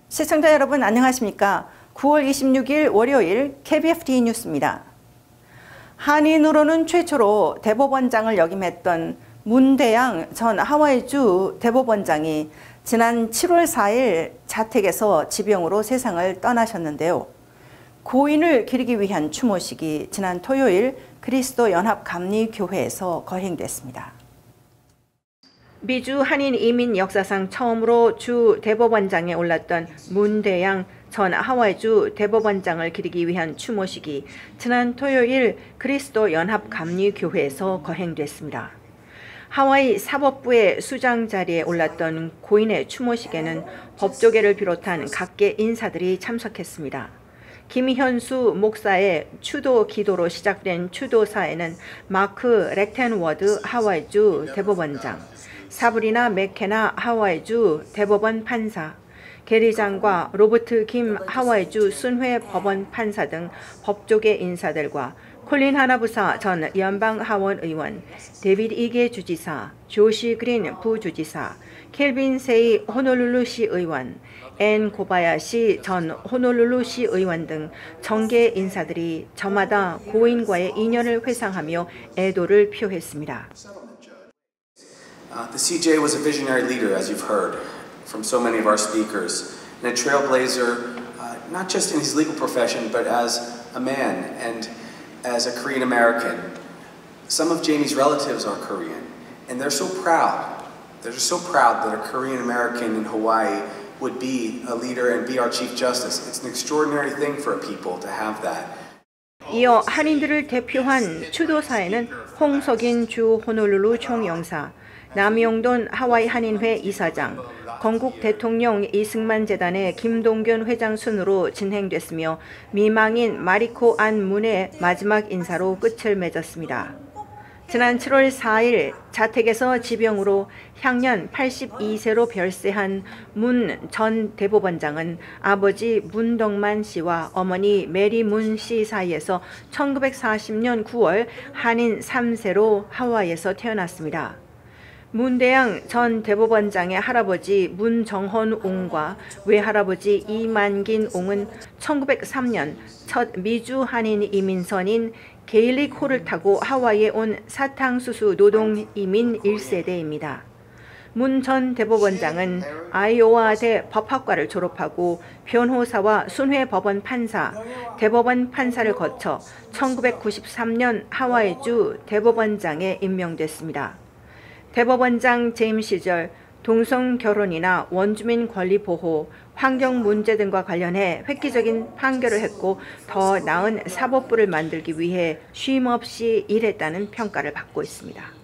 시청자 여러분 안녕하십니까? 9월 26일 월요일 KBFT 뉴스입니다. 한인으로는 최초로 대법원장을 역임했던 문대양 전 하와이주 대법원장이 지난 7월 4일 자택에서 지병으로 세상을 떠나셨는데요. 고인을 기리기 위한 추모식이 지난 토요일 그리스도 연합감리교회에서 거행됐습니다. 미주 한인 이민 역사상 처음으로 주 대법원장에 올랐던 문대양 전 하와이주 대법원장을 기리기 위한 추모식이 지난 토요일 그리스도 연합감리교회에서 거행됐습니다. 하와이 사법부의 수장 자리에 올랐던 고인의 추모식에는 법조계를 비롯한 각계 인사들이 참석했습니다. 김현수 목사의 추도 기도로 시작된 추도사에는 마크 렉텐워드 하와이주 대법원장, 사브리나 맥케나 하와이주 대법원 판사, 게리장과 로버트 김 하와이주 순회 법원 판사 등 법조계 인사들과 콜린 하나부사 전 연방하원 의원, 데비드 이게 주지사, 조시 그린 부주지사, 켈빈 세이 호놀룰루시 의원, 앤 고바야시 전 호놀룰루시 의원 등 정계 인사들이 저마다 고인과의 인연을 회상하며 애도를 표했습니다. The CJ was a visionary leader, as you've heard from so many of our speakers, and a trailblazer, not just in his legal profession, but as a man and as a Korean American. Some of Jamie's relatives are Korean, and they're so proud. They're just so proud that a Korean American in Hawaii would be a leader and be our Chief Justice. It's an extraordinary thing for a people to have that. 이어 한인들을 대표한 추도사에는 홍석인 주 호놀룰루 총영사, 남용돈 하와이 한인회 이사장, 건국 대통령 이승만 재단의 김동균 회장 순으로 진행됐으며 미망인 마리코 안 문의 마지막 인사로 끝을 맺었습니다. 지난 7월 4일 자택에서 지병으로 향년 82세로 별세한 문 전 대법원장은 아버지 문덕만 씨와 어머니 메리 문 씨 사이에서 1940년 9월 한인 3세로 하와이에서 태어났습니다. 문대양 전 대법원장의 할아버지 문정헌 옹과 외할아버지 이만긴 옹은 1903년 첫 미주 한인 이민선인 게일릭 호를 타고 하와이에 온 사탕수수 노동 이민 1세대입니다. 문 전 대법원장은 아이오와대 법학과를 졸업하고 변호사와 순회 법원 판사, 대법원 판사를 거쳐 1993년 하와이주 대법원장에 임명됐습니다. 대법원장 재임 시절 동성 결혼이나 원주민 권리 보호, 환경 문제 등과 관련해 획기적인 판결을 했고 더 나은 사법부를 만들기 위해 쉼없이 일했다는 평가를 받고 있습니다.